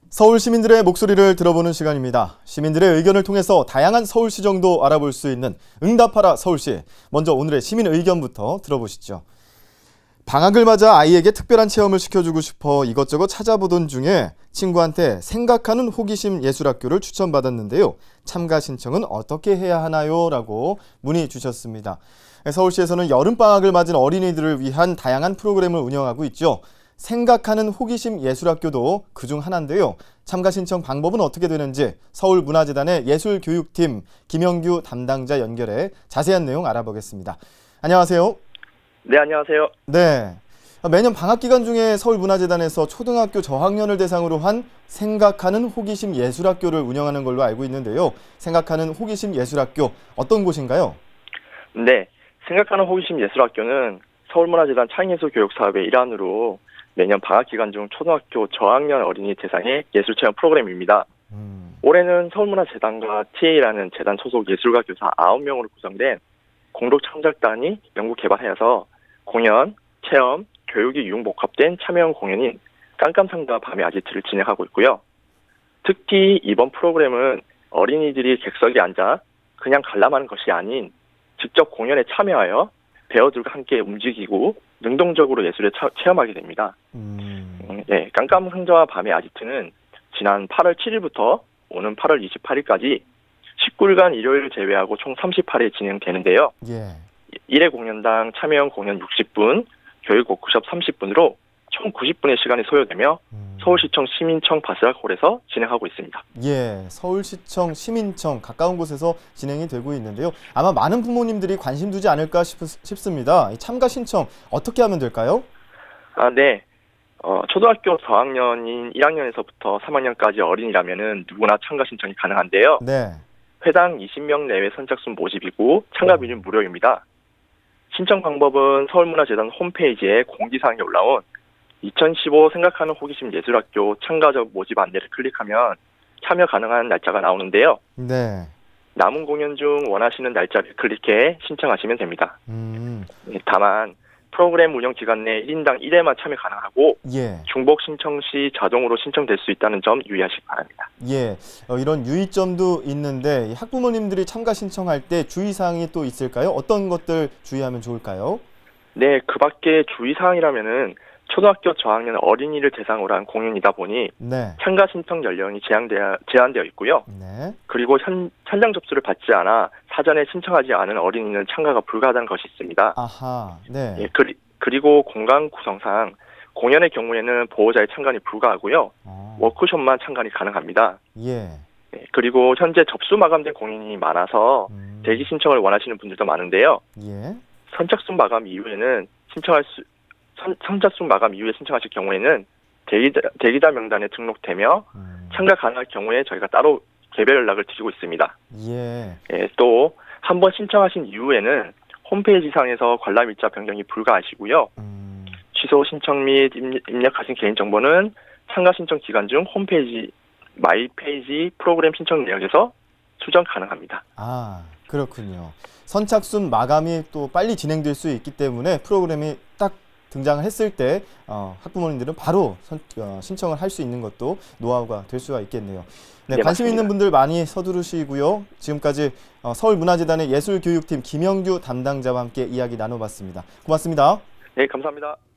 서울 시민들의 목소리를 들어보는 시간입니다. 시민들의 의견을 통해서 다양한 서울시 정도 알아볼 수 있는 응답하라 서울시. 먼저 오늘의 시민 의견부터 들어보시죠. 방학을 맞아 아이에게 특별한 체험을 시켜주고 싶어 이것저것 찾아보던 중에 친구한테 생각하는 호기심 예술학교를 추천받았는데요. 참가 신청은 어떻게 해야 하나요? 라고 문의 주셨습니다. 서울시에서는 여름방학을 맞은 어린이들을 위한 다양한 프로그램을 운영하고 있죠. 생각하는 호기심 예술학교도 그중 하나인데요. 참가 신청 방법은 어떻게 되는지 서울문화재단의 예술교육팀 김영규 담당자 연결해 자세한 내용 알아보겠습니다. 안녕하세요. 네, 안녕하세요. 네, 매년 방학 기간 중에 서울문화재단에서 초등학교 저학년을 대상으로 한 생각하는 호기심 예술학교를 운영하는 걸로 알고 있는데요. 생각하는 호기심 예술학교 어떤 곳인가요? 네, 생각하는 호기심 예술학교는 서울문화재단 창의예술 교육 사업의 일환으로 매년 방학 기간 중 초등학교 저학년 어린이 대상의 예술체험 프로그램입니다. 올해는 서울문화재단과 TA라는 재단 소속 예술가 교사 9명으로 구성된 공동 창작단이 연구 개발하여서 공연, 체험, 교육이 융복합된 참여형 공연인 깜깜상자와 밤의 아지트를 진행하고 있고요. 특히 이번 프로그램은 어린이들이 객석에 앉아 그냥 관람하는 것이 아닌 직접 공연에 참여하여 배우들과 함께 움직이고 능동적으로 예술에 체험하게 됩니다. 네, 깜깜상자와 밤의 아지트는 지난 8월 7일부터 오는 8월 28일까지 19일간 일요일을 제외하고 총 38회 진행되는데요. 예. 1회 공연당 참여형 공연 60분, 교육 워크숍 30분으로 총 90분의 시간이 소요되며 서울시청 시민청 바스락홀에서 진행하고 있습니다. 예, 서울시청 시민청 가까운 곳에서 진행이 되고 있는데요. 아마 많은 부모님들이 관심 두지 않을까 싶습니다. 참가 신청 어떻게 하면 될까요? 네. 초등학교 저학년인 1학년에서부터 3학년까지 어린이라면은 누구나 참가 신청이 가능한데요. 네. 회당 20명 내외 선착순 모집이고 참가비는 무료입니다. 신청 방법은 서울문화재단 홈페이지에 공지사항이 올라온 2015 생각하는 호기심 예술학교 참가자 모집 안내를 클릭하면 참여 가능한 날짜가 나오는데요. 네. 남은 공연 중 원하시는 날짜를 클릭해 신청하시면 됩니다. 다만 프로그램 운영 기간 내 1인당 1회만 참여 가능하고 예. 중복 신청 시 자동으로 신청될 수 있다는 점 유의하시기 바랍니다. 예, 이런 유의점도 있는데 학부모님들이 참가 신청할 때 주의사항이 또 있을까요? 어떤 것들 주의하면 좋을까요? 네, 그 밖에 주의사항이라면은 초등학교 저학년 어린이를 대상으로 한 공연이다 보니 네. 참가 신청 연령이 제한되어 있고요. 네. 그리고 현장 접수를 받지 않아 사전에 신청하지 않은 어린이는 참가가 불가하다는 것이 있습니다. 아하, 네. 예, 그리고 공간 구성상 공연의 경우에는 보호자의 참관이 불가하고요. 워크숍만 참관이 가능합니다. 예. 예, 그리고 현재 접수 마감된 공연이 많아서 대기 신청을 원하시는 분들도 많은데요. 예. 선착순 마감 이후에 신청하실 경우에는 대기자 명단에 등록되며 참가 가능할 경우에 저희가 따로 개별 연락을 드리고 있습니다. 예. 예, 또 한 번 신청하신 이후에는 홈페이지상에서 관람 일자 변경이 불가하시고요. 취소 신청 및 입력하신 개인정보는 참가 신청 기간 중 홈페이지 마이 페이지 프로그램 신청 내역에서 수정 가능합니다. 아, 그렇군요. 선착순 마감이 또 빨리 진행될 수 있기 때문에 프로그램이 딱 등장을 했을 때 학부모님들은 바로 신청을 할 수 있는 것도 노하우가 될 수가 있겠네요. 네, 관심 맞습니다. 있는 분들 많이 서두르시고요. 지금까지 서울문화재단의 예술교육팀 김영규 담당자와 함께 이야기 나눠봤습니다. 고맙습니다. 네, 감사합니다.